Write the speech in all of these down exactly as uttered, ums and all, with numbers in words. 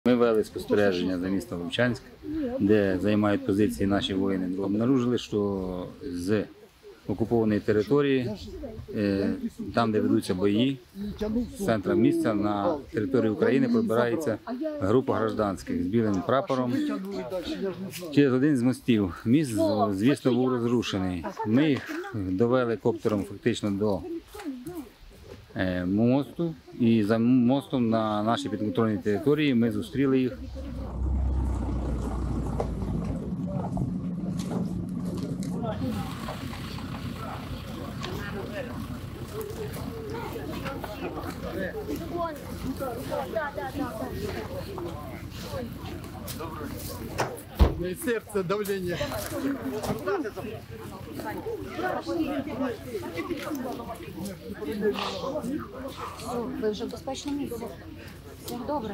Ми вели спостереження за містом Вовчанськ, де займають позиції наші воїни. Обнаружили, що з окупованої території, там, де ведуться бої, з центру міста на територію України пробирається група гражданських з білим прапором через один з мостів. Міст, звісно, був розрушений. Ми їх довели коптером фактично до мосту, і за мостом на нашій підконтрольній території ми зустріли їх. И сердце, давление. Ви вже в безпечному місці. Все добре.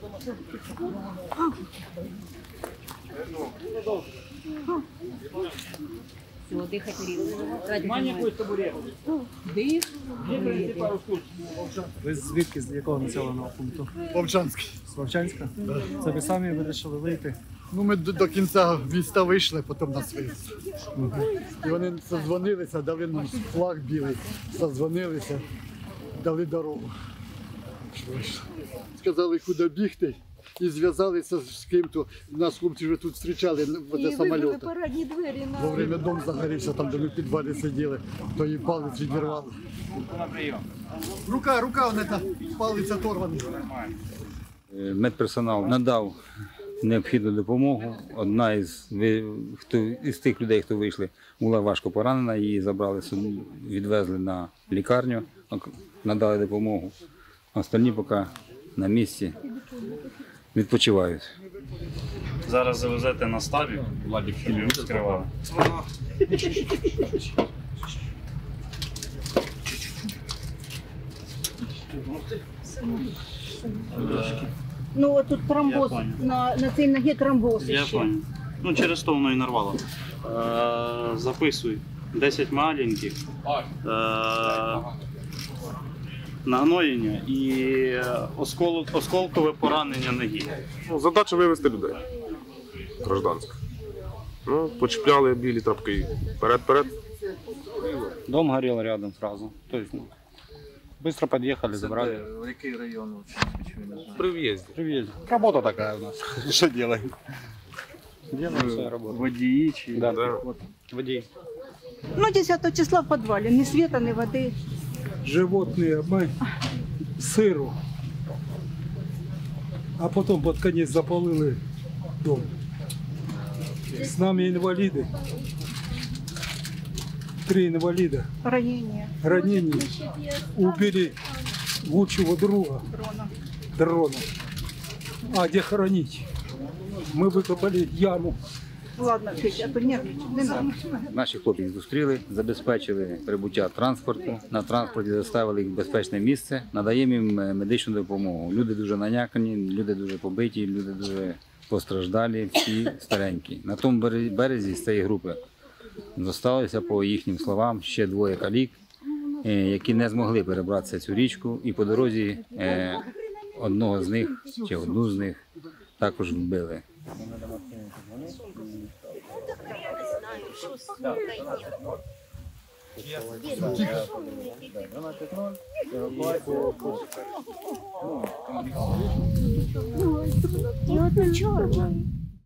Все, дихайте рівно. Дих. Ви звідки, з якого населеного пункту? Вовчанський. З Вовчанська? Це ви самі вирішили вийти? Ну, ми до, до кінця міста вийшли, потім нас вивезли. І вони задзвонилися, дали нам флаг білий, задзвонилися, дали дорогу. Сказали, куди бігти, і зв'язалися з ким-то. Нас хлопці вже тут зустрічали в самоліті. Во время дом загорівся, там, де ми в підвалі сиділи, то їй палець відірвали. Рука, рука, вона та палець оторваний. Медперсонал надав необхідну допомогу. Одна із, хто, із тих людей, хто вийшли, була важко поранена, її забрали, відвезли на лікарню, надали допомогу. Остальні поки на місці відпочивають. Зараз завезете на стабі, Владик тобі розкривав. Ну от тут тромбоз, на, на цій ногі тромбоз Я ще. понял. Ну через то воно і нарвало. Е, записуй десять маленьких. Е, нагноєння і оскол, осколкове поранення ноги. Ну, задача вивезти людей. Гражданських. Ну, почіпляли білі трапки. Вперед-вперед. Дом горел рядом сразу. То есть, ну, быстро подъехали, забрали. В який район? При в'їзді. Привезли. Работа такая у нас. Что делаем? Делаем свою работу. Водії чи Да, Да. вот, водей. Ну, десятого числа в підвалі, ні світа, ні води. Животные, мы сыру, а потом под конец запалили дом. С нами инвалиды, три инвалида, Ранення. ранения, убили лучшего друга, дрона. А где хоронить? Мы выкопали яму. Ладно, Федя, а то нервничай, не надо. Наші хлопці їх зустріли, забезпечили прибуття транспорту. На транспорті доставили їх в безпечне місце, надаємо їм медичну допомогу. Люди дуже налякані, люди дуже побиті, люди дуже постраждалі, всі старенькі. На тому березі з цієї групи залишилося, по їхнім словам, ще двоє калік, які не змогли перебратися цю річку, і по дорозі одного з них чи одну з них також вбили. І от нічого.